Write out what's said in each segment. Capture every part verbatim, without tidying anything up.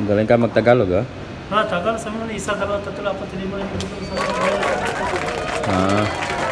Galing ka mag-Tagalog, ah? Ah, Tagalog sa mga isa dalawa tatlo apat lima enam tujuh Ah.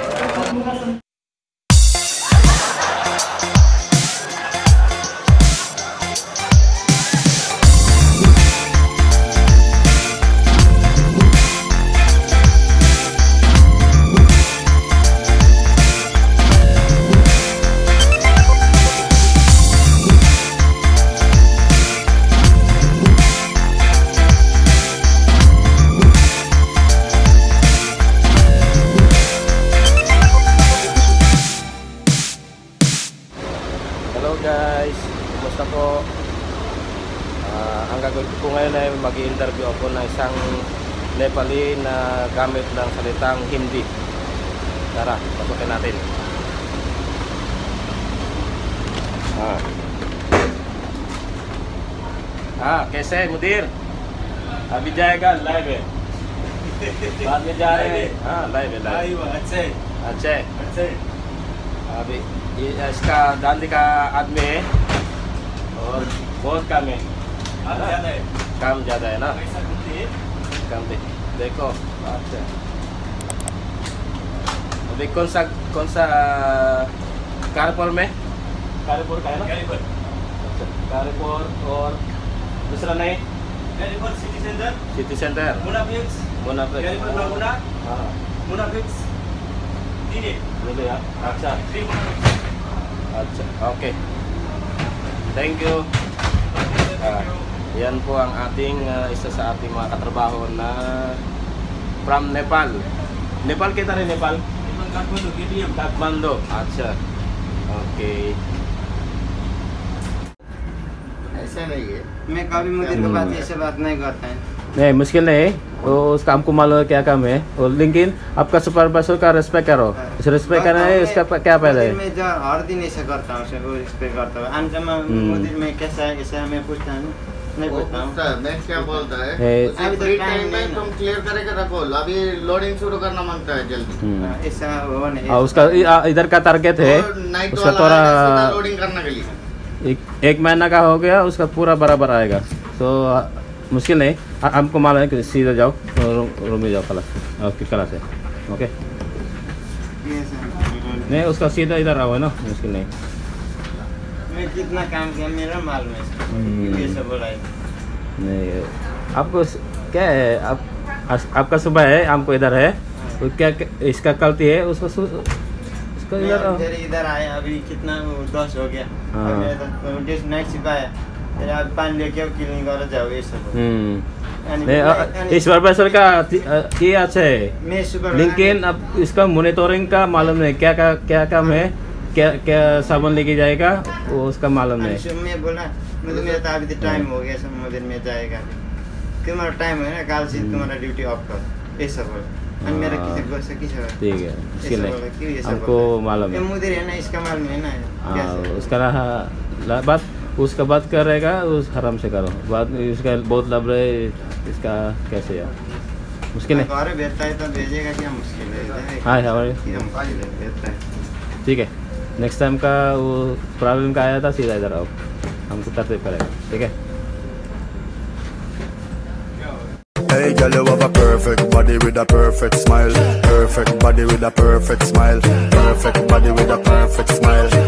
Hello guys, kumusta po? Uh, ang gagawin ko ngayon ay mag-i-interview ako ng isang Nepali na gamit ng salitang Hindi. Tara, pasukin natin. Ah, ah कैसे मुदीर? अभी जाएगा live है, बाद में जा रहे हैं। हाँ लाइव है, लाइव अच्छे अच्छे अच्छे। अभी इसका दांडी का आदमी है और बहुत कम है, ज़्यादा है, काम ज़्यादा है ना, कम दे देखो। अच्छा, अभी कौन सा कौन सा कारपुर में, कारपुर का है ना, कारपुर। अच्छा, कारपुर और दूसरा नहीं, कारपुर सिटी सेंटर, सिटी सेंटर, मुनाफिक्स, मुनाफिक्स, कारपुर बागुना, हाँ मुनाफिक्स, ini boleh ya. Acha. Acha. Oke. Thank you. Uh, yan po ang ating uh, isa sa ating mga katrabaho na from Nepal. Nepal kita rin, Nepal? Kathmandu, Kathmandu. Acha. Okay. ऐसा नहीं है, मैं कभी मुझे तो बात ऐसे बात नहीं करता है। नहीं, मुश्किल नहीं है, तो उस काम को मालूम है क्या काम है, और लेकिन आपका सुपरवाइजर का रिस्पेक्ट करो, इस रिस्पेक्ट करना है, इसका क्या फायदा है? मैं जो हर दिन ऐसा करता हूँ, वो रिस्पेक्ट करता हूँ। अंजमा मुझे मैं कैसा है कैसा है मैं पूछता हूँ, नहीं पूछता हूँ। मैं क्या बोलता है, अभी फ्री टाइम में तुम क्लियर करके रखो, अभी लोडिंग शुरू करना मांगता है जल्दी। ऐसा वो नहीं। और उसका इधर का टारगेट है, उसका थोड़ा लोडिंग करने के लिए एक, एक महीना का हो गया, उसका पूरा बराबर आएगा, तो मुश्किल नहीं। हमको मालूम है कि सीधा जाओ रूम में जाओ, क्लास आपकी क्लास है, ओके। नहीं, उसका सीधा इधर आओ है ना, मुश्किल नहीं। मैं कितना काम किया मेरा मालूम है, ये सब बोला है। नहीं, आपको क्या है, आप आपका सुबह है, हमको इधर है, तो क्या इसका गलती है, उसको उसको इधर इधर आया, अभी कितना दस हो गया, नाइट शिफ्ट आया, आप पानी लेके क्लीनिंग कर जाओ, ये सब। इस प्रोफेसर का ये अच्छा है, लेकिन अब इसका मॉनिटरिंग का मालूम नहीं, क्या क्या क्या काम है, क्या क्या सामान लेके जाएगा, वो उसका मालूम नहीं। मैं बोला मुझे मेरा तो अभी तो टाइम हो गया, सब दिन में जाएगा, तुम्हारा टाइम है ना, कल से तुम्हारा ड्यूटी ऑफ कर, ये सब बोला। मेरा किसी को से किसी ठीक है, मुश्किल नहीं, हमको मालूम है, मुझे है ना, इसका मालूम है ना, उसका बात उसका बात कर रहेगा, उस हराम से करो, बाद में इसका बहुत लाभ रहे, इसका कैसे यार, मुश्किल है। अरे बेहतर है तो भेजेगा, क्या मुश्किल है? हाँ हमारे ठीक है, नेक्स्ट टाइम का वो प्रॉब्लम का आया था, सीधा इधर आओ, हमको तरतीब करेगा, ठीक है। Hey girl, you have a perfect body with a perfect smile, perfect body with a perfect smile, perfect body with a perfect smile.